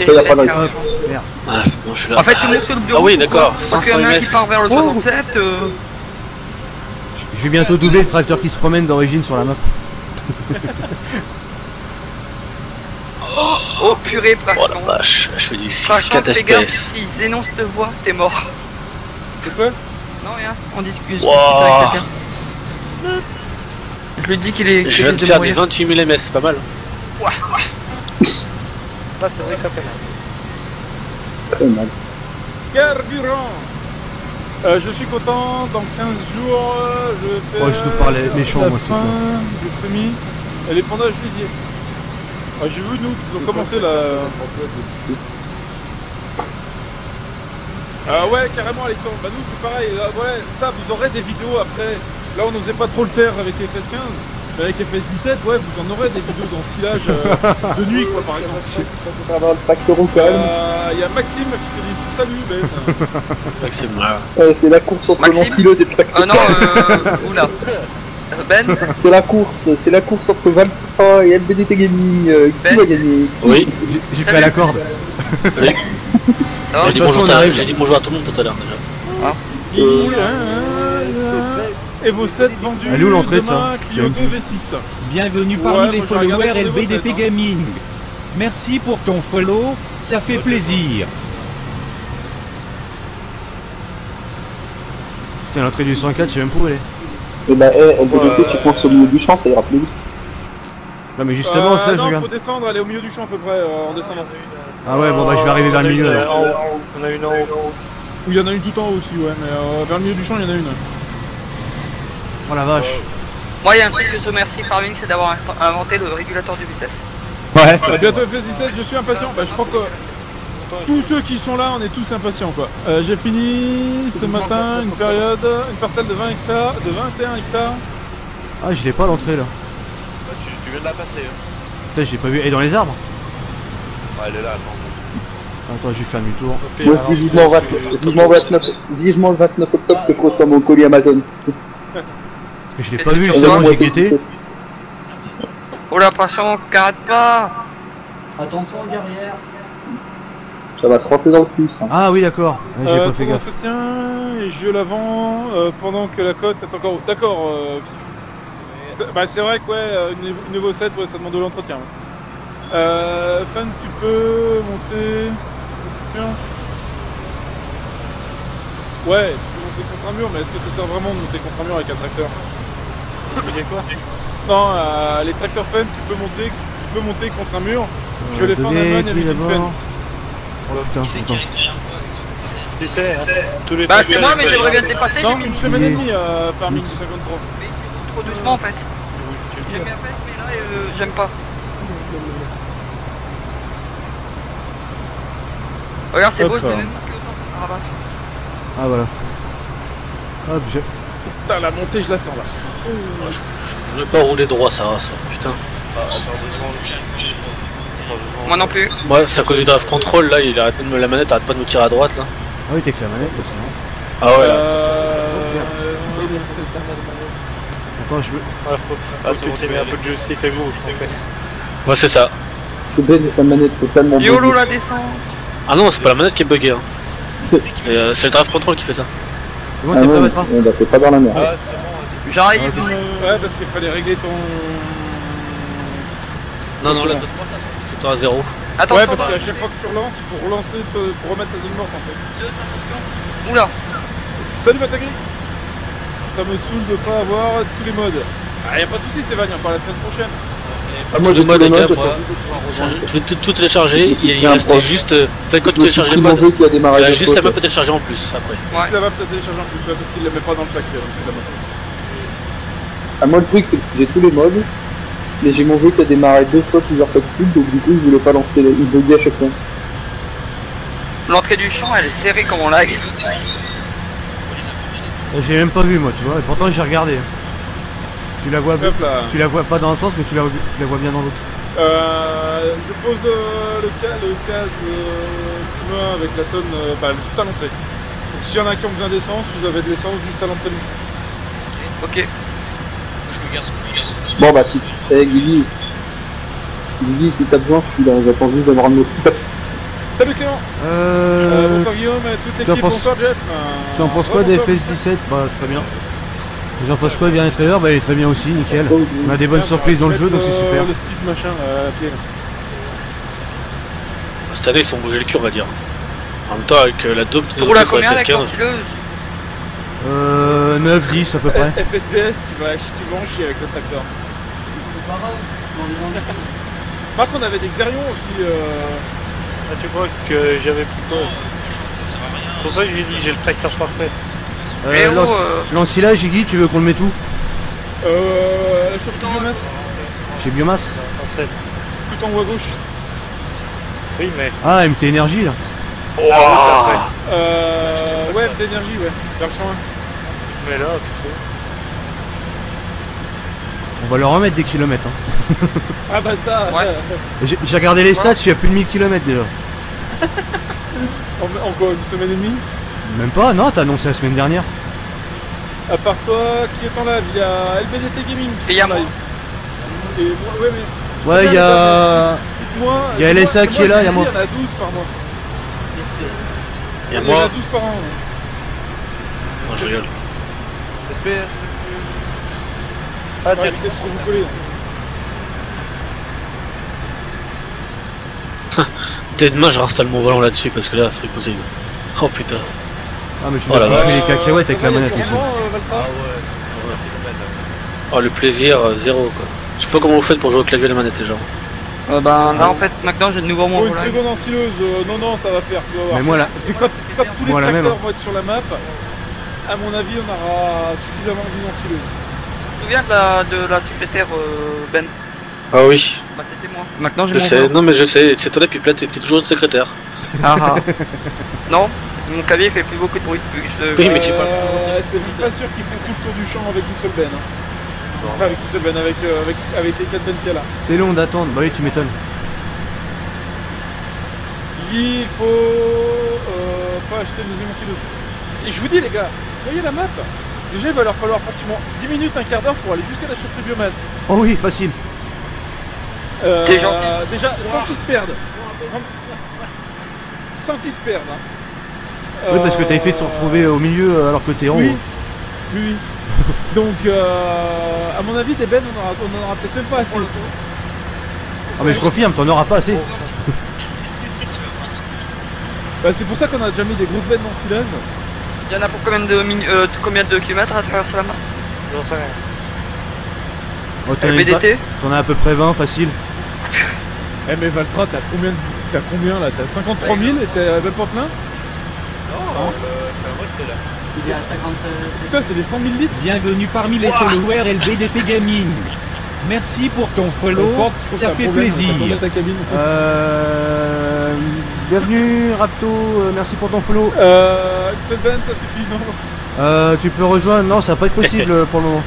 il y a pas de risque. Merde. Ah, c'est bon, je suis là. En fait, tout le monde sur le bureau. Ah oui, d'accord, Parce qu'il y 500 en a un qui ms. part vers le 67. Je vais bientôt doubler le tracteur qui se promène d'origine sur la map. Oh purée, Oh la Prachon. vache, je fais du 6 Prachon, 4 fais gaffe, FPS. si Zénon te voit, t'es mort. C'est quoi? Non, rien, on discute. Wow. Avec quelqu'un. Je lui dis qu'il est. Je qu'il viens risque de de faire du mourir. 28 000 ms, c'est pas mal. Là, c'est vrai que ça fait mal. Très mal. Carburant. Je suis content, dans 15 jours, je fais Ouais, je te parlais méchant, la moi, ce fin truc-là. de semi. Elle est pendant juillet. Ah, j'ai vu, nous, ils ont commencé la... Ah ouais, carrément, Alexandre. Bah nous, c'est pareil. Là, ouais, ça, vous aurez des vidéos après. Là, on n'osait pas trop le faire avec FS15. Mais avec FS17, ouais, vous en aurez des vidéos d'ensilage de nuit, quoi, par exemple. On va avoir le tracteur au calme. Il y a Maxime qui te dit salut, Ben. Maxime, là. C'est la course entre Maxime l'ensileuse et le tracteur. Oh non, oula. Ben, C'est la course entre Valtra et LBDT Gaming. Qui va gagner? Oui, J'ai pris à la corde. oui. non, J'ai dit de toute bonjour façon, on arrive. j'ai dit bonjour à tout le monde tout à l'heure déjà. Et vos 7 vendus. Elle est où l'entrée de ça? demain, Clio J'ai 2 V6. Bienvenue Ouais, parmi les moi, je vais regarder followers pour les LBDT recettes, hein. Gaming. Merci pour ton follow, ça fait plaisir. Putain, l'entrée du 104, je sais même pas où elle est. Et bah, LBDT, tu penses au milieu du champ, ça ira plus vite. Non, mais justement, ça, je non, regarde. faut descendre, elle est au milieu du champ à peu près, en descendant. Ah ouais, bon, bah, je vais arriver vers le milieu alors. On a une en haut. Ou il y en a une tout en haut aussi, ouais, mais vers le milieu du champ, il y en a une. Oh la vache. moi, il y a un truc que je remercie Farming, c'est d'avoir inventé le régulateur de vitesse. Ouais, Bientôt FS17, je suis impatient. Bah, je crois que tous ceux qui sont là, on est tous impatients, quoi. J'ai fini ce matin une parcelle de 20 hectares, de 21 hectares. Ah, je l'ai pas l'entrée là. Bah, tu viens de la passer. Hein. Putain, j'ai pas vu. Elle est dans les arbres. Ouais, elle est là, attends. Attends, j'ai fait un demi-tour. Moi, vivement le 29 octobre que je reçois mon colis Amazon. Mais je l'ai pas vu justement, j'ai guetté. Oh la passion, arrête pas. Attention guerrière. Ça va se rentrer dans le cul, ça. Ah oui, d'accord. Ouais, j'ai pas fait ton gaffe. entretien et je l'avant pendant que la cote est encore haute. D'accord, bah c'est vrai que ouais, une niveau 7, ouais, ça demande de l'entretien. Ouais. Fan, tu peux monter... Ouais, tu peux monter contre un mur, mais est-ce que ça sert vraiment de monter contre un mur avec un tracteur? Tu dis quoi? Non, les tracteurs Fun, tu peux monter contre un mur. Je l'ai fait en Allemagne avec une Fun. Oh putain, attends. Si c'est, hein. Tous les Bah, trucs, c'est moi, mais j'aimerais bien te dépasser. Non, j'ai mis une semaine et demie Farming 53. Mais trop doucement en fait. J'aime bien faire, mais là, j'aime pas. Regarde, c'est beau, je Hop. vais même marquer autant pour le rabattre. Ah voilà. Hop, j'ai... Putain, la montée, je la sens là. Je veux pas rouler droit ça, putain. Moi non plus. Moi, c'est à cause du drive control là, la manette arrête pas de nous tirer à droite là. Ah oui, t'es que la manette là, sinon. Ah ouais là. Attends, je me... Ah, c'est bon, tu mets un peu de joystick à gauche en fait. Ouais, c'est ça. C'est Ben et sa manette totalement YOLO buggée. la descente. Ah non, c'est pas la manette qui est buggée. Hein. C'est- C'est le drive control qui fait ça. C'est bon, Ah t'es prêt, ouais, Matra? on l'a fait pas dans la merde. Ah, c'est bon, J'arrive. Ouais, parce qu'il fallait régler ton... Non, non, là, c'est toi à 0. Attention, Ouais, parce qu'à chaque fois que tu relances, il faut relancer pour remettre la zone morte en fait. Oula. Salut Matagri. Ça me saoule de pas avoir tous les modes. Ah, y a pas de soucis, c'est Vagne, on parle la semaine prochaine. Ah, moi j'ai Moi, tous les les gars, modes. moi, je vais tout télécharger. Il restait juste. Peut-être quand Je tu me suis télécharges pris le mon mode, jeu qui a démarré. il y a de juste la côté. map peut télécharger en plus après. Ouais. Tu la vas peut-être télécharger en plus, ouais, parce qu'il la met pas dans le pack. Ah, moi le truc c'est que j'ai tous les modes, mais j'ai mon jeu qui a démarré deux fois plusieurs fois de suite, donc du coup je voulais pas lancer il buguait à chaque fois. L'entrée du champ, elle est serrée comme on lag. J'ai même pas vu moi, tu vois, et pourtant j'ai regardé. Tu la vois, Hop là. tu la vois pas dans un sens, mais tu la vois bien dans l'autre. Je pose le case chemin avec la tonne juste à l'entrée. Donc s'il y en a qui ont besoin d'essence, vous avez de l'essence juste à l'entrée du champ. Ok. Bon bah si, Guigui, si t'as besoin, je suis là, j'attends juste d'avoir un mot de passe. Salut Clément. Bonsoir Guillaume, toute l'équipe, bonsoir Jeff. Tu en penses quoi des FS17? Bah c'est très bien. J'en pense quoi bien les trailers? Bah il est très bien aussi, nickel. On a des bonnes surprises dans le jeu donc c'est super. Le speed machin à pied. Cette année ils sont bougé le cul on va dire. En même temps avec la dope Tu roules à combien avec l'ensileuse? 9-10 à peu près. FSDS qui va en chier avec le tracteur. Par contre on avait des Xerion aussi. Ah, tu vois que j'avais plutôt. C'est pour ça que j'ai dit j'ai le tracteur parfait. L'ensilage, Iggy, tu veux qu'on le mette où? Sur Biomasse. Chez Biomasse? Tout en haut à gauche. Oui mais. Ah, MT Énergie là. Ouais, d'énergie, ouais. Vers le champ 1. Mais là, qu'est-ce que On va leur remettre des kilomètres. Hein. Ah bah ça, ouais. J'ai regardé les stats, je suis à plus de 1000 km déjà. En quoi, une semaine et demie? Même pas, non, t'as annoncé la semaine dernière. À part toi, qui est en live? Il y a LBDT Gaming qui est en live. Et moi, ouais, mais... Ouais, il y a... Il y a LSA qui est là, il y a moi. Il y en a 12 par mois. Il y a Il y en moi. a 12 par an. Non, je rigole. Ah, Ouais, peut-être que vous collez. Dès demain je réinstalle mon volant là-dessus parce que là c'est possible. Oh putain. Ah mais tu Oh la vas vache. bouffer les cacahuètes avec la manette aussi. Oh le plaisir zéro quoi. Je sais pas comment vous faites pour jouer au clavier et la manette les gens. Ben là en fait maintenant j'ai de nouveau mon Pour une volant. seconde ensileuse, non, ça va faire, tu vas voir. Mais moi là... Parce que quand tous les Moi, la tracteurs même, hein. vont être sur la map, à mon avis, on aura suffisamment d'une ensileuse. Tu te souviens de la secrétaire Ben? Ah oui. Bah c'était moi. Maintenant j'ai Je mon sais, volant. non mais je sais, c'est toi là puis là t'es toujours une secrétaire. Ah ah. Non, mon clavier fait plus beaucoup de bruit depuis que je... Oui, mais tu parles. C'est pas sûr qu'ils font tout le tour du champ avec une seule benne. Hein. Enfin, avec une seule benne, avec les 4 bennes qu'il y a là. C'est long d'attendre, bah oui tu m'étonnes. Il faut pas acheter une deuxième ensileuse. Et je vous dis les gars, voyez la map. Déjà il va leur falloir pratiquement 10 minutes, un quart d'heure pour aller jusqu'à la chaufferie biomasse. Oh oui, facile. T'es gentil. Déjà, sans qu'ils se perdent. Sans qu'ils se perdent. Hein. Oui parce que t'avais fait te retrouver au milieu alors que t'es en Oui. haut. Oui. Donc, à mon avis, des bennes, on en aura peut-être même pas assez. Ah mais je confirme, t'en auras pas assez. Bah, c'est pour ça qu'on a déjà mis des grosses bennes dans silage. Il y en a pour combien de kilomètres à traverser la map? J'en sais rien. Oh, LBDT? T'en as à peu près 20, facile. Eh mais Valtra, t'as combien là? T'as 53 000 et t'as même pas plein? Il est à 50... Putain, c'est des 100 000 litres. Bienvenue parmi les followers LBDT Gaming. Merci pour ton follow, Ford, je trouve ça que t'as un fait problème, plaisir. ça tourne dans ta cabine. Bienvenue Rapto, merci pour ton follow. Une seule benne, ça suffit, non? Tu peux rejoindre, non ça va pas être possible pour le moment.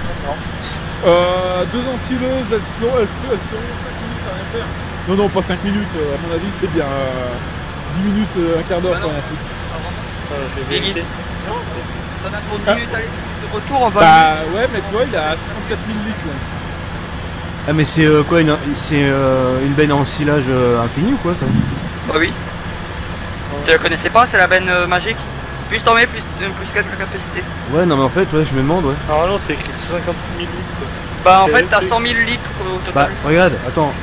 Deux ensileuses, elles seront 5 minutes à rien faire. Non, pas 5 minutes, à mon avis, c'est bien. 10 minutes, un quart d'heure, ça rien foutre. J'ai vérifié. Ça en a pour 10 minutes aller de retour, on va... Bah ouais, mais toi, il a 64 000 litres là. Ah mais c'est quoi une benne en silage infini ou quoi ça? Bah oui. Tu la connaissais pas, c'est la benne magique. Plus t'en mets, plus 4 la capacité. Ouais non mais en fait ouais je me demande ouais. Normalement c'est écrit 56 000 litres. Bah en C'est- fait t'as c'est- 100 000 litres au Bah total. regarde, attends.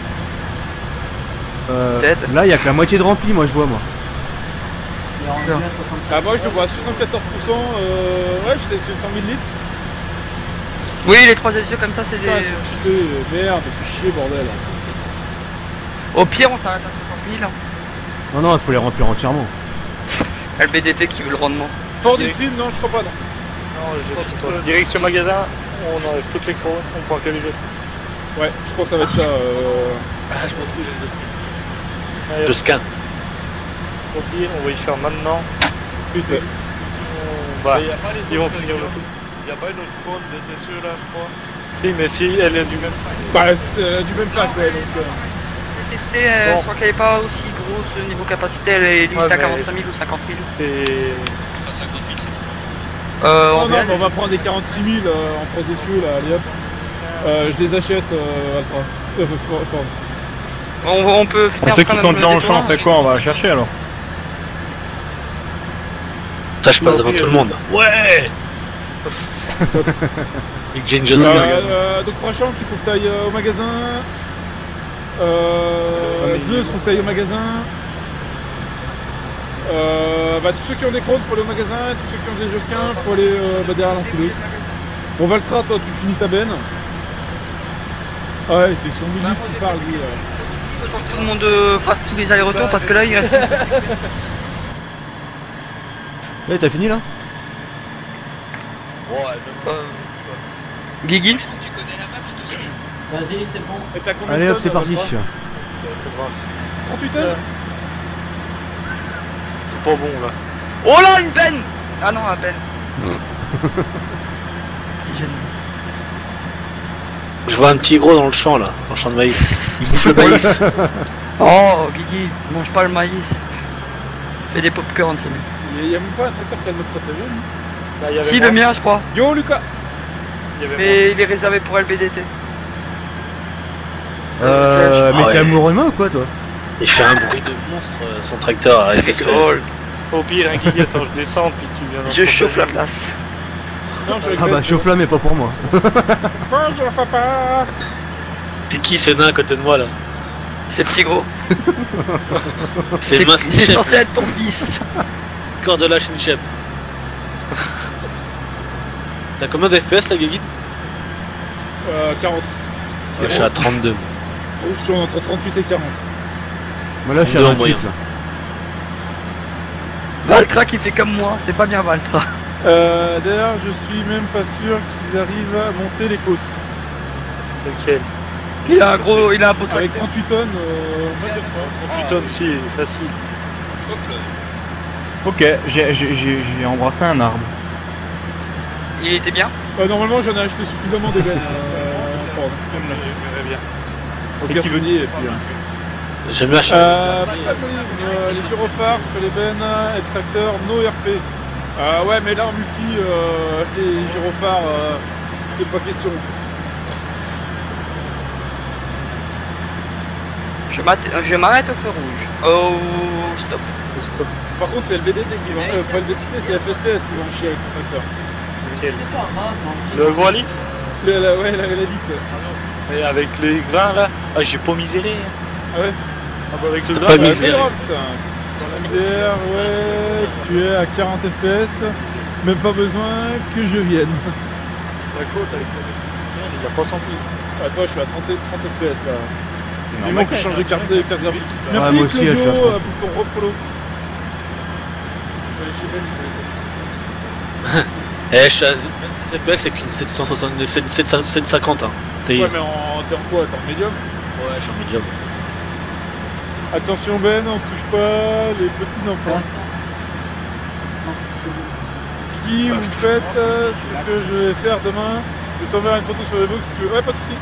Ted. Là il y a que la moitié de rempli moi je vois moi. Il est rendu à 60. Ah moi je le vois à 74%, ouais j'étais sur 100 000 litres. Oui, les 3 essieux comme ça c'est Putain, des... ils sont cheatés, merde, c'est chier bordel. Au pire on s'arrête à 50 000. Non non il faut les remplir entièrement. LBDT qui veut le rendement. Fort Direct- ici, non je crois pas non. Non, je suis toi. Direction magasin, on enlève toutes les cros, on prend que les gestes. Ouais, je crois que ça va être ça. Ah je m'en fous j'ai deux Allez, Je scanne. au pire, on va y faire maintenant. Putain. Bah, ils vont finir le tout. Il n'y a pas une autre cône de ces là je crois. Oui, mais si elle est du même. Bah c'est du même pack ouais donc... J'ai testé, Bon. je crois qu'elle est pas aussi grosse niveau capacité, elle est limite Ouais, à mais- 45 000 ou 50 000. Et. Non, On verra. on va prendre des 46 000 en processus là, allez hop. Je les achète Alpha. Ford. On peut finir Ceux par qui le sont déjà en champ, on détour. fait quoi? On va la chercher alors. Ça, je passe devant tout le monde. Ouais. Avec Jane Johnson. Donc Franchement, il faut que tu ailles au magasin. Zeus, faut que tu ailles au magasin. Tous ceux qui ont des crônes, faut aller au magasin. Tous ceux qui ont des josquins, faut aller derrière l'ensilé. Bon, Valtra, toi, tu finis ta benne. Ah ouais, t'es sur Milly qui parle, lui. Tout le monde fasse tous les allers-retours parce que là, il reste. Ouais, t'as fini là? Guigui. Vas-y, c'est bon. Et t'as combien Allez de hop, c'est tonnes, parti. Valtra 38 tonnes. C'est pas bon là. Oh là, une benne. Ah non, la benne. Petit génie. Je vois un petit gros dans le champ là, dans le champ de maïs. Il bouffe le maïs. Oh, Guigui, mange pas le maïs. Fais des popcorn, c'est mieux. Il y a même pas un tracteur qui a notre passager. Là, il y avait Si, moi. le mien, je crois. Yo, Lucas. Il y avait moi. Mais il est réservé pour LBDT. Mais ouais. t'es amoureux de moi ou quoi toi? Il fait un bruit de monstre, son tracteur avec les Drôle. Au pire, un Guigui, attends, je descends, puis tu viens dans Je le chauffe la prochain. place. Non, je suis avec Ah bah Ben. chauffe là mais pas pour moi. Bonjour, papa. C'est qui ce nain à côté de moi là? C'est petit gros. C'est mince C'est Nichep, censé être ton fils. corps de lâche Nichep. T'as combien d'FPS la Guigui? 40. Ouais, je suis à 32. Je suis entre 38 et 40. Moi là je suis à Non, 28 moyen. là. Valtra qui fait comme moi, c'est pas bien Valtra. D'ailleurs, je suis même pas sûr qu'ils arrivent à monter les côtes. Lequel? Il a un gros, il a un beau truc. Avec 38 tonnes, 38 tonnes, si, facile. Ok, j'ai embrassé un arbre. Il était bien. normalement, j'en ai acheté suffisamment des bennes. bien. Au Carbonier, et puis... J'aime bien les gyrophares sur les bennes et tracteurs, no RP. Ouais, mais là en multi, les gyrophares, c'est pas question. Je m'arrête au feu rouge. Oh, stop. Stop. Par contre, c'est LBDT qui va... pas LBDT, c'est FSTS qui va en chier avec le tracteur. Lequel? C'est pas grave, non. Le gros Alix? Ouais, la 10. Ouais. Et avec les grains là? Ah, j'ai pas misé les. Ah ouais. Ah bah avec le T'as grain. pas bah, misé. C'est drôle, ça. Dans la MDR, ouais, tu es à 40 FPS. Même pas besoin que je vienne. La côte avec il a pas senti. Ah, toi, je suis à 30 FPS là. Il manque que je change de carte graphique. Merci moi aussi, Claudio je suis à 30. pour ton refollow. Eh, je suis à FPS avec une 750 hein. T'es Ouais, mais t'es en quoi? T'es en médium? Ouais, je suis en médium. Attention Ben, on touche pas les petits enfants. Qui vous faites ce que je vais faire demain? Je t'enverrai une photo sur les books si tu veux. Ouais, pas de soucis.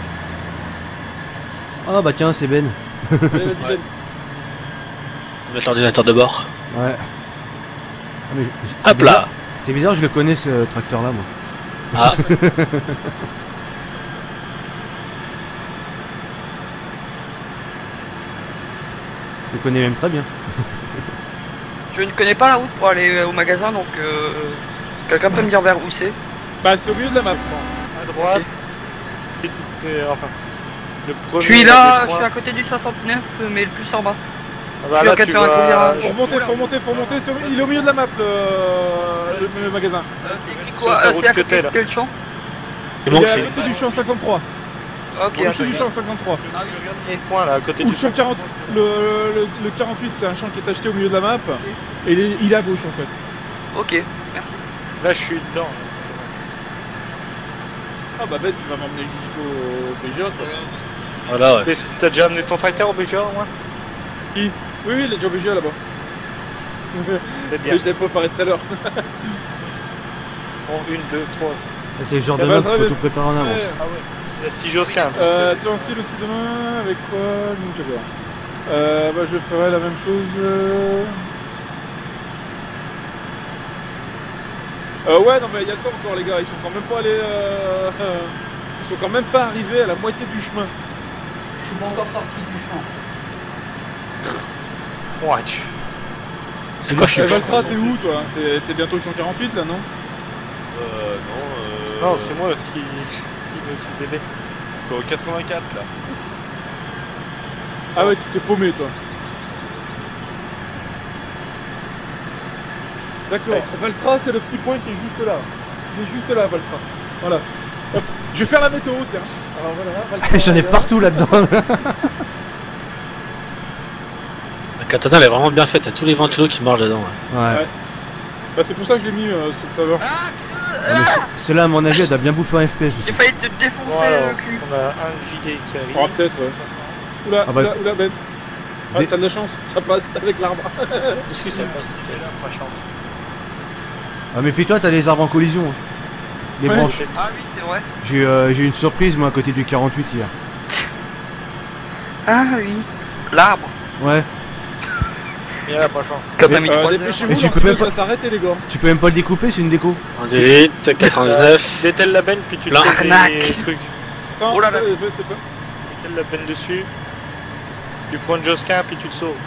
Ah bah tiens c'est Ben. Allez, vas-y, Ben. On va mettre l'ordinateur de bord. Ouais. Ah, mais c'est Hop bizarre. là. C'est bizarre, je le connais ce tracteur là moi. Ah. Je le connais même très bien. Je ne connais pas la route pour aller au magasin, donc quelqu'un peut me dire vers où c'est? Bah, c'est au milieu de la map. À droite. Enfin. Le premier. Je suis là, je suis à côté du 69, mais le plus en bas. Ah bah je suis là, à tu 80 vas... Faut remonter. Il est au milieu de la map, le magasin. C'est écrit Sur quoi? ta route C'est à que côté t'es, de là. quel champ? Il Il est manque à c'est. côté du champ 53. Ok, Au-dessus du champ 53. Il y a une point là, à côté Ou du le champ 40, le 48, c'est un champ qui est acheté au milieu de la map. Et il est à gauche en fait. Ok, merci. Là, je suis dedans. Ah bah Ben, tu vas m'emmener jusqu'au BGA toi. Voilà, ouais. Mais t'as déjà amené ton tracteur au BGA au moins? Qui? Oui, il est déjà au BGA là-bas. C'est bien. Mais je l'ai préparé tout à l'heure. Bon, 1, 2, 3. C'est le genre Eh de ben, map qu'il très faut bien. tout préparer en avance. Ah ouais. Il y a 6 Josquin. Tu ensiles aussi demain avec quoi? Donc j'adore. Bah je ferai la même chose. Ouais non mais il y a le temps encore les gars, ils sont quand même pas allés. Ils sont quand même pas arrivés à la moitié du chemin. suis pas encore sorti du champ. Ouais, tu... C'est quoi, je Valtra, t'es où toi? T'es bientôt champ 48 là, non? Non, c'est moi qui veut tout bébé. Au 84 là. Ah ouais, tu t'es paumé toi. D'accord, Valtra c'est le petit point qui est juste là. Il est juste là, Valtra. Voilà. Hop. Je vais faire la météo, tiens. Alors voilà, Valtra, J'en ai là. partout là-dedans. La katana elle est vraiment bien faite, il y a tous les ventilos qui marchent dedans. Ouais. Ouais. Bah c'est pour ça que je l'ai mis sur le serveur. Celle-là, à mon avis, elle doit bien bouffer un FPS J'ai aussi. failli te défoncer Voilà, le cul. on a un giga qui arrive. Oh peut-être ouais. Oula, Ah bah- oula Ben. Ah Des- t'as de la chance, ça passe avec l'arbre. Dessus ça passe nickel. Pas chance. Ah, méfie-toi, t'as des arbres en collision. Hein. Les Ouais. branches. Ah oui, c'est vrai. J'ai eu une surprise, moi, à côté du 48 hier. Ah oui. L'arbre. Ouais. Il y a pas chance. Quand t'as mis 3 heures. Dépêchez-vous, Et tu dans peux ce même cas, ça s'arrête les gars. Tu peux même pas le découper, c'est une déco. 18, 99. Dételle la benne, puis tu te Plein. fais Arnaque. des trucs. Non, Oh là là. c'est pas. Dételle la benne dessus. Tu prends une Josquin, puis tu te sauves.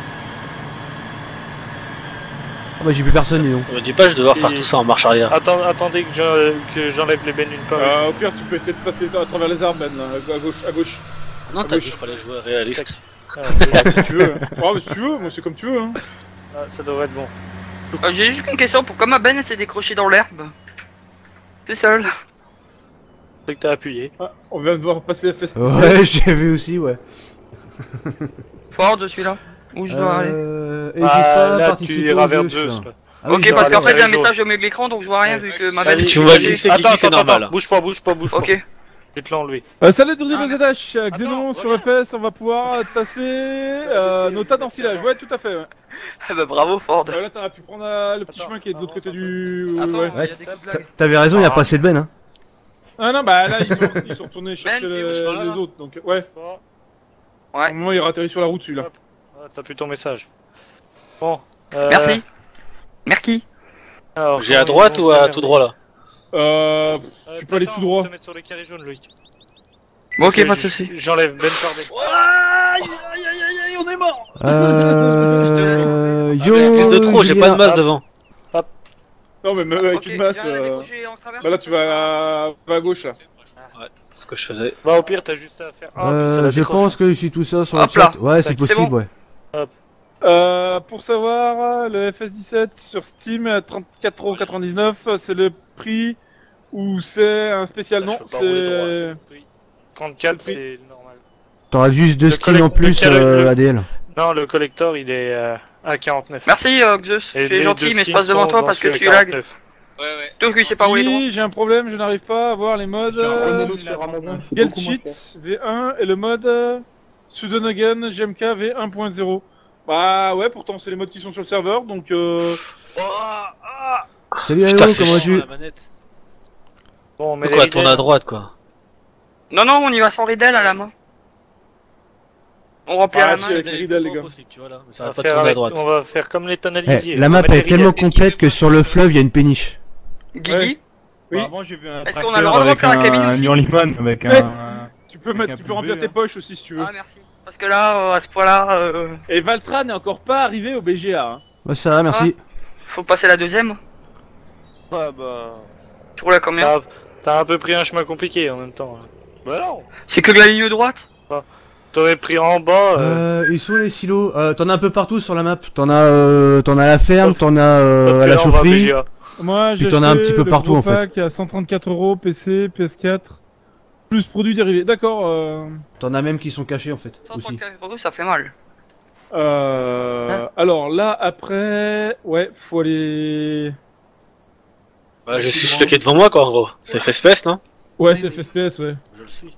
Ah bah j'ai plus personne, dis donc. On me dit pas je vais devoir faire Et- tout ça en marche arrière. Attendez que j'enlève les bennes une par une. Au pire tu peux essayer de passer à travers les arbres Ben là, à gauche. Non t'as dit qu'il fallait jouer réaliste. Ah, Si tu veux. Oh mais si tu veux, moi c'est comme tu veux hein. ça devrait être bon. J'ai juste une question, pourquoi ma benne s'est décrochée dans l'herbe? Tout seul. C'est que t'as appuyé. Ah, on vient de voir passer la fesse. Ouais, j'ai vu aussi, ouais. Fort de celui-là. Où je dois aller? Hésite pas à là, tu participer iras au vers jeu, Zeus. celui-là. là. Ah oui, Ok, j'ai parce regardé. qu'en fait j'ai un jaune. message au milieu de l'écran donc je vois rien vu que ma benne Allez, est Tu vois décrochée. glisser, qui c'est normal. Bouge pas. Ok. Je vais te l'enlever. Salut Drudy BZH, Xenon sur FS, on va pouvoir tasser nos tas d'ensilage. Ouais, tout à fait. Ouais. Ah bah bravo Ford. Là, t'as pu prendre le petit chemin qui est de l'autre côté du. Attends, Ouais. il y a des coups de lag. T'avais raison, il y a pas assez de bennes. Hein. Ah non, bah là, ils sont retournés chercher Ben, les autres. Donc, ouais. Ouais. Au moment, il atterrit sur la route celui-là. Ah, t'as plus ton message. Bon. Merci. Merci. alors, J'ai à comment droite ils vont ou se à démerder tout droit là? Tu peux aller tout droit. Je vais te mettre sur les carrés jaunes, Loïc. Bon, ok, Parce pas de que soucis. J'enlève Ben par Ben. On est mort. Yo, Avec plus de trop, j'ai pas de masse Ah. devant. Non, mais même avec Ok, une masse. j'ai rien décroché en travers. Bah là, tu vas à gauche là. C'est ce que je faisais. Bah, au pire, t'as juste à faire. Ah, puis ça la je décroche. pense que je suis tout seul sur le Hop là. chat. Ouais, c'est C'est possible, bon. ouais. Pour savoir, le FS17 sur Steam à 34,99€, c'est le prix ou c'est un spécial? Non, Je peux pas rouler c'est. Oui. 34, c'est normal. T'auras juste deux Le skins en plus ADL. Non, le collector, il est à 49. Merci Xeus, Et tu es les gentil deux mais je skins passe devant sont toi dans parce que celui tu à lag. 49. Toi qui sais pas où il est droit. Oui, j'ai un problème, je n'arrive pas à voir les modes Prenez-le sur Amazon, c'est Guild beaucoup moins Cheat cher. V1 et le mode Sudonogen GMK V1.0. Bah ouais, pourtant c'est les modes qui sont sur le serveur donc Salut Putain, Ayo, c'est comment chiant, vas-tu? la manette. Bon, mais Donc on va tourner à droite quoi. Non, non, on y va sans Riddle à la main. On remplit à la Ah, main. si, avec les ridelles, les gars. Tu vois, là, mais ça on va va, pas faire tourner à avec- droite. on va faire comme les Eh, tonalisiers. la On map va mettre est les tellement ridelles. complète que sur le fleuve il y a une péniche. Guigui. Oui. Bah, avant j'ai vu un Est-ce qu'on a tracteur le droit de avec remplir la cabine un aussi hurlyman avec Ouais. un... tu peux mettre, un tu peu peux remplir de tes vue, poches aussi si tu veux. Ah merci. Parce que là, à ce point-là, Et Valtra n'est encore pas arrivé au BGA. Hein. Ouais, ça va, merci. faut passer la deuxième. Ah bah. Tu roules à combien? T'as un peu pris un chemin compliqué en même temps. Bah non. C'est que de la ligne droite. T'aurais pris en bas. Ils sont les silos. T'en as un peu partout sur la map. T'en as à la ferme, Sauf- t'en as sauf que à la là, on va à chaufferie. BGA. Moi j'ai Puis t'en as un acheté petit peu le partout, gros en fait. pack à 134€, PC, PS4, plus produits dérivés. D'accord. T'en as même qui sont cachés en fait. Aussi. 134 €, ça fait mal. Alors là après, ouais, faut aller. Bah, je suis stocké devant moi quoi en gros. C'est FSPS non? Ouais, c'est FSPS, ouais. Je le suis.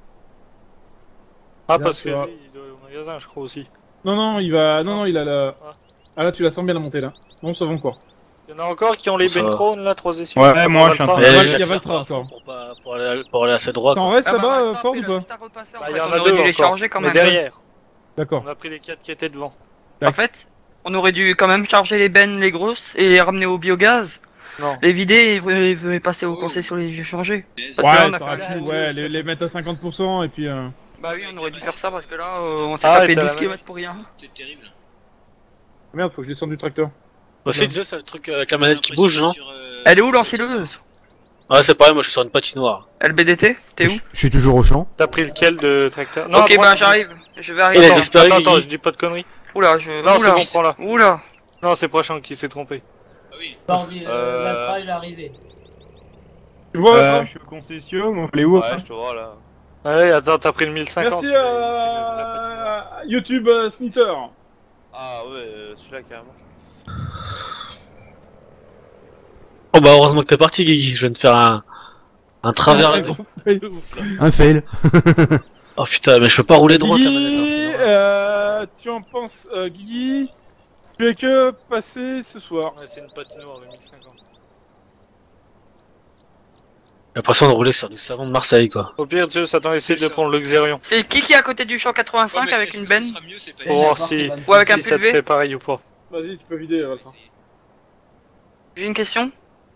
Ah, Là, parce que tu vois. lui, il doit aller au magasin, je crois aussi. Non, non, il va. Non, non, il a la. Ah. Ah là, tu la sens bien la montée là. Non, ça va encore. Il y en a encore qui ont les Ça va. Ben Crown là, 3 essieux. Ouais, moi, je suis en train Il y a de- Val- Eh, il y a j'attire Valtra pas encore. pour aller assez droit. T'en Quoi. restes Ah bah, là-bas, Valtra, Ford il ou a pas? juste à repasser, en Bah, fait. il y en On a aurait deux dû les encore. charger quand Mais même. derrière, D'accord. on a pris les 4 qui étaient devant. En fait, on aurait dû quand même charger les bennes, les grosses, et les ramener au biogaz. Non. Les vider et passer au conseil sur les changer. Parce que Ouais, là, on a ça aurait fait- pu, ouais, les mettre à 50% et puis. Bah oui, on aurait dû faire ça parce que là, on s'est Ah, tapé et t'as 12 la km pour rien. C'est terrible. Merde, faut que je descende du tracteur. Bah, c'est déjà ça le truc avec la manette qui bouge, non? Elle est où l'ensileuse? Ouais, c'est pareil, moi je suis sur une patinoire. LBDT, t'es où? Je suis toujours au champ. T'as pris lequel de tracteur? Ok, à droite, bah j'arrive, je vais Il a arriver. disparu, Attends, Guigui. je dis pas de conneries. Oula, Non, c'est bon, prends-la. Oula. Non, c'est Prochain qui s'est trompé. Bordi, Vatra, il est arrivé. Tu vois, Vatra Je suis au concession, on fait les où Ouais, je te vois là. Ouais, attends, t'as pris le 1050. Merci celui-là, c'est une vraie patinoire. à YouTube Snitter. Ah ouais, celui-là carrément. Oh bah heureusement que t'es parti, Guigui. Je viens de faire un travers. Un fail. Oh putain, mais je peux pas rouler droit avec la manette. Guigui, Hein, tu en penses, Guigui? Tu es que passé ce soir. Ouais, c'est une patinoire de 1050. j'ai l'impression de rouler sur du savon de Marseille, quoi. Au pire, tu sais, ça t'en essaie de prendre le Xerion. C'est qui est à côté du champ 85 avec une benne? Pour voir si, Ou avec un si ça te pulvé? fait pareil ou pas. Vas-y, tu peux vider, Vatra. J'ai une question.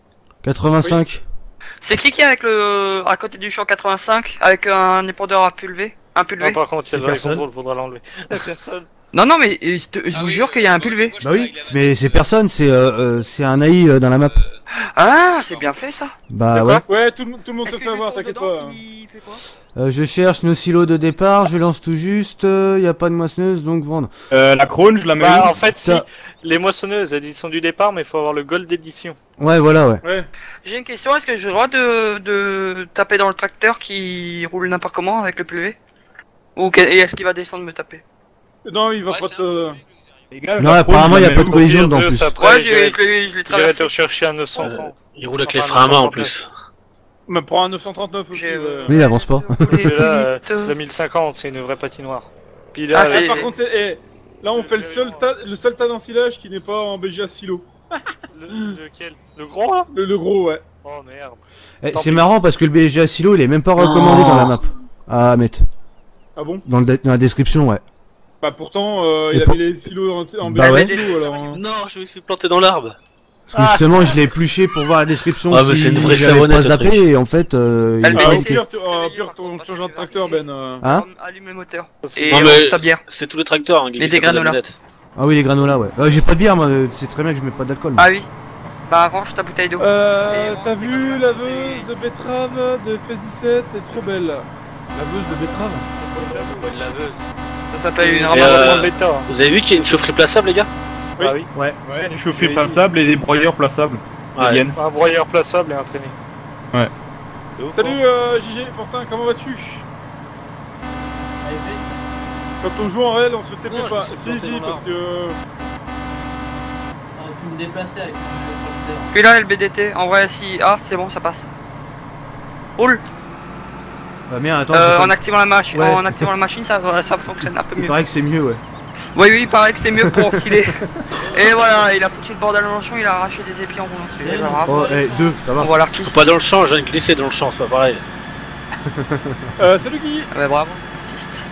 85. C'est qui est avec le à côté du champ 85 avec un épandeur à pulvé? Un Non, pulvé? par contre, il y a C'est le drive personne. control, faudra l'enlever. Personne. Non, non, mais je vous jure qu'il y a un pulvé. Bah oui, mais c'est personne, c'est un AI dans la map. Ah, c'est bien fait ça. Bah ouais. Ouais, tout le monde Est-ce se que fait le avoir, son t'inquiète dedans, pas. il fait quoi? Je cherche nos silos de départ, je lance tout juste, y a pas de moissonneuse donc vendre. La crone, je la mets Bah, où en fait, si, Ça- les moissonneuses, elles sont du départ, mais il faut avoir le gold d'édition. Ouais, voilà, ouais. Ouais. J'ai une question, est-ce que j'ai le droit de taper dans le tracteur qui roule n'importe comment avec le pulvé? Et est-ce qu'il va descendre me taper? Non, il va pas te... Les gars, Non, la apparemment, crone, y a je la pas mets de où collision Au dedans pire, en plus. Zeus, après, Ouais, je j'irai l'ai j'irai te traversé. rechercher à 930. Il roule avec les Enfin, freins à main en 939. plus. Me prend un 939 aussi. J'ai, Oui, il avance pas. Parce que là, le 1050, c'est une vraie patinoire. Puis là, Ah, là, c'est- Par contre, là on fait le seul tas d'ensilage qui n'est pas en BGA silo. lequel? Le gros là? Le gros, ouais. Oh merde. Eh, Tant c'est pis. marrant parce que le BSG à silo, il est même pas recommandé dans la map. À mettre. Ah bon? Dans la description, ouais. Bah pourtant, Et il a pour- mis les silos en Bah BGA ouais. silo alors. Hein. Non, je me suis planté dans l'arbre. Parce que justement, je l'ai épluché pour voir la description Ah, mais si c'est une vraie j'avais savonnette, pas le zappé truc. et en fait, il Elle est Ah, pas au indiqué. pire, on change de tracteur, Ben. Hein? Allume le moteur. Et Et Non, on mais- ta bière. C'est tous les tracteurs, hein, Guigui, Et des c'est pas de la granolas. manette. Ah oui, les granolas, ouais. J'ai pas de bière, moi, c'est très bien que je mets pas d'alcool. moi. Ah oui. Bah range ta bouteille d'eau. T'as vu la veuse de betterave de FS17 est trop belle. La veuse de betterave? Une laveuse. Ça s'appelle une Et, ramasse. bêta. Vous avez vu qu'il y a une chaufferie plaçable, les gars? Oui. Ah oui. Ouais. Ouais, des chauffés plaçables et des broyeurs plaçables. Ouais. Des Jens. Un broyeur plaçable et un traîné. C'est ouf, Salut hein. JG, Fortin, comment vas-tu? Quand on joue en réel, on se Non, TP je me pas. suis Si, planté si, dans parce l'arbre. que... T'aurais pu me déplacer avec mon tracteur. Puis là LBDT, en vrai si. Ah c'est bon ça passe. Roule. Merde, attends, En activant la machine, Ouais. en activant la machine ça fonctionne un peu il mieux. paraît que c'est mieux, ouais. Oui oui il paraît que c'est mieux pour osciller. Et voilà, il a foutu le bordel dans le champ, il a arraché des épis en roulant dessus. Et voilà. Oh, 2, ça On va. voit l'artiste. Pas dans le champ, je viens de glisser dans le champ, c'est pas pareil. Salut Guy, Ah bah bravo, l'artiste.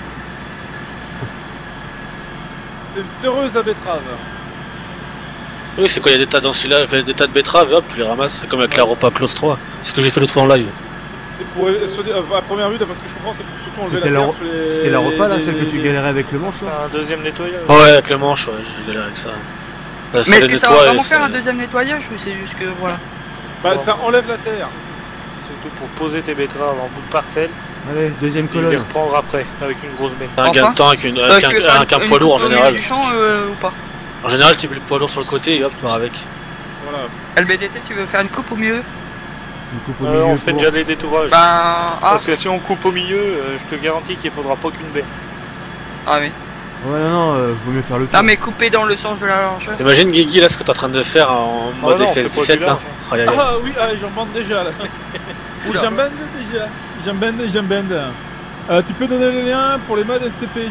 c'est une heureuse à betterave. Oui, c'est quand il y a des tas d'ensilage, des tas de betteraves, hop, tu les ramasses, c'est comme avec la repas Close 3. C'est ce que j'ai fait l'autre fois en live. Et pour, à première vue, d'après ce que je comprends, c'est pour surtout enlever C'était la la, terre sur les... c'était la repas là, les- celle que tu les- galérais avec le manche C'est là. un deuxième nettoyage. Ouais, avec le manche, ouais, j'ai galéré avec ça. Là, Mais est-ce les que ça va nettoie vraiment et faire ça- un deuxième nettoyage ou c'est juste que voilà. Bah ça enlève la terre. C'est surtout pour poser tes betteraves en bout de parcelle Allez, deuxième et les colonne. reprendre après avec une grosse benne. Un gain Enfin. de temps avec, Tu veux faire avec un une poids lourd en coupe au général. milieu du champ ou pas? En général, tu mets le poids lourd sur le côté et hop, tu pars avec. Voilà. LBDT tu veux faire une coupe au milieu? Une coupe au milieu. On fait pour- déjà les détourages. Ben ah, Parce que si on coupe au milieu, je te garantis qu'il faudra pas qu'une benne. ah oui. Ouais, non, vaut mieux faire le tour. Non mais couper dans le sens de la largeur. Imagine Guigui là ce que t'es en train de faire en mode non, on fait pas FS17 du là. large, Aïe, aïe, aïe. Ah oui, j'en bande déjà là. Oula. J'en bande déjà. J'en bande. Tu peux donner le lien pour les modes STP.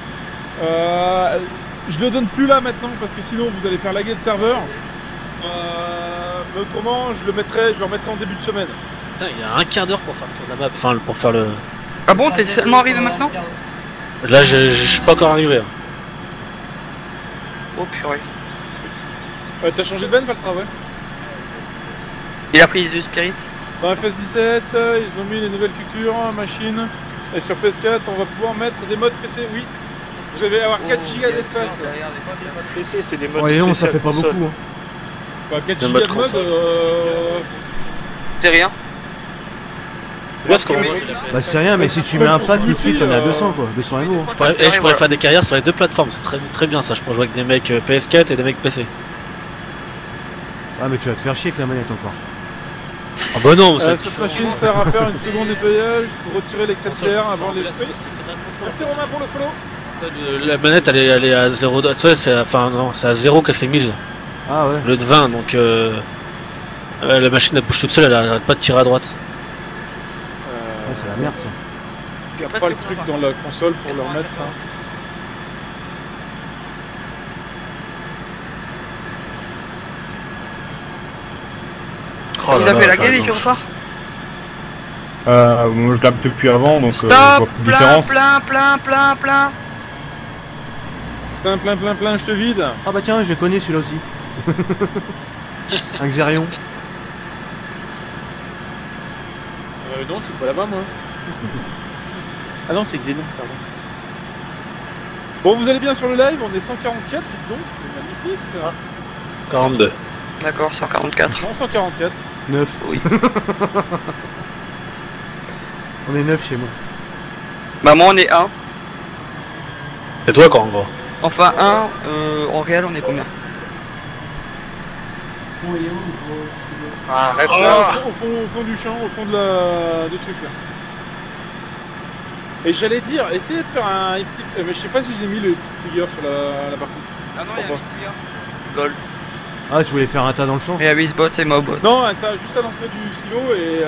Je le donne plus là maintenant parce que sinon vous allez faire laguer le serveur. Mais autrement, je le remettrai en début de semaine. Putain, il y a un quart d'heure pour faire le tour de la map, enfin pour faire le... Ah bon, t'es seulement arrivé maintenant? Là je suis pas encore arrivé. Hein. Oh purée. T'as changé de benne, pas le travail. Il a pris The Spirit. Dans FS17, ils ont mis les nouvelles cultures, machines. Et sur PS4, on va pouvoir mettre des modes PC, oui. Vous allez avoir 4 Go d'espace. PC, c'est des modes Ouais, non, ça fait spécial pas console. beaucoup. Hein. Bah, 4 Des Go modes de mode, C'est rien. Parce qu'on Bah c'est rien, mais si tu mets un pack tout de suite, t'en es à 200 quoi, 200 MO. Hein. je pourrais faire des carrières sur les deux plateformes, c'est très, très bien ça. Je pourrais jouer avec des mecs PS4 et des mecs PC. Ah mais tu vas te faire chier avec la manette encore. Ah bah non, cette machine sert à faire une seconde nettoyage pour retirer l'excepteur avant les spray. Merci Romain pour le follow. La manette elle est à 0, tu sais, c'est à 0 qu'elle s'est mise. Ah ouais. Au lieu de 20, donc la machine elle bouge toute seule, elle arrête pas de tirer à droite. Ouais, c'est la merde ça. Il n'y a pas le truc dans la console pour leur mettre ça. Oh il a fait la gueule et tu repars. Moi je l'ai depuis avant donc je vois Stop, plus de différence. plein, Plein, je te vide. Ah bah tiens, je connais celui-là aussi. Un Xerion. Non, je suis pas là-bas moi. Ah non, c'est Xenon, pardon. Bon, vous allez bien sur le live, on est 144, donc c'est magnifique ça. 42. D'accord, 144. Non, 144. 9. Oui. On est 9 chez moi. Bah moi on est 1. Et toi quoi en gros? Enfin 1, en réel on est combien? Ah, reste Ah, là. au fond du champ, au fond de la... du truc là. Et j'allais dire, essayez de faire un petit... mais je sais pas si j'ai mis le petit trigger sur la partie. Ah non, il y a un Lol. Ah tu voulais faire un tas dans le champ? Et à Wisbot c'est mob. Non, t'as juste à l'entrée du silo et...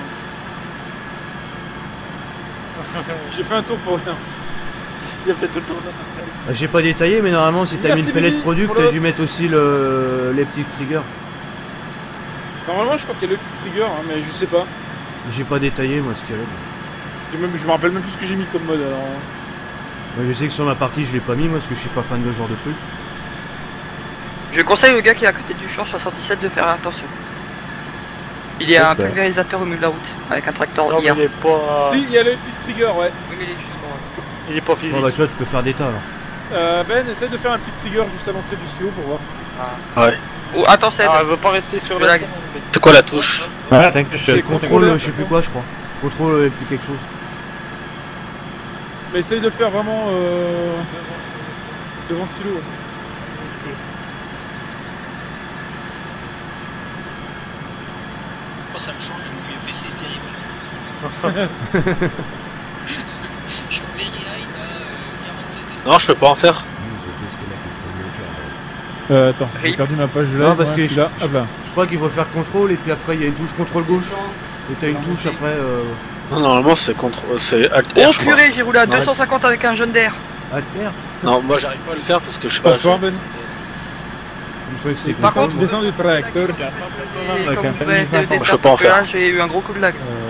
j'ai fait un tour pour rien. Il a fait tout le tour. J'ai pas détaillé mais normalement si t'as mis Merci, une pellet de Billy, product pour t'as le- dû mettre aussi les petits triggers. Normalement, je crois qu'il y a le petit trigger, hein, mais je sais pas. J'ai pas détaillé moi ce qu'il y avait. Je me rappelle même plus ce que j'ai mis comme mode alors. Moi, je sais que sur ma partie je l'ai pas mis moi parce que je suis pas fan de ce genre de truc. Je conseille au gars qui est à côté du champ 77 de faire attention. Il y a un pulvérisateur au milieu de la route avec un tracteur Non, mais hier. il est pas. Si, il y a le petit trigger, ouais. Oui, mais il est juste droit. Il est pas physique. Bon bah tu vois tu peux faire des tas alors. Ben, essaye de faire un petit trigger juste à l'entrée du silo pour voir. Ouais. Oh, attends, c'est Ah, elle veut pas rester sur Je la lag. C'est quoi la touche? Ouais, t'inquiète, je C'est sais. contrôle je sais plus quoi je crois. Contrôle et puis quelque chose. Mais essaye de le faire vraiment devant le silo. Ouais. Oh, ça me change, mon PC est terrible. Je suis very high à 47. Non, je peux pas en faire. Attends, j'ai perdu ma page de live. Non parce que ouais, là, hop là. je crois qu'il faut faire contrôle et puis après il y a une touche contrôle gauche. Et t'as une touche après Non, normalement c'est c'est Alt R. Oh je crois. purée, j'ai roulé à 250 avec un jeune d'air. Alter. Non, moi j'arrive pas à le faire parce que je sais Pas pas. de soin, Ben. Il me semblait que c'était Par contrôle. contre, Descends du tracteur. Et Avec comme un vous pouvez essayer de Je peux pas en faire. j'ai eu un gros coup de lag.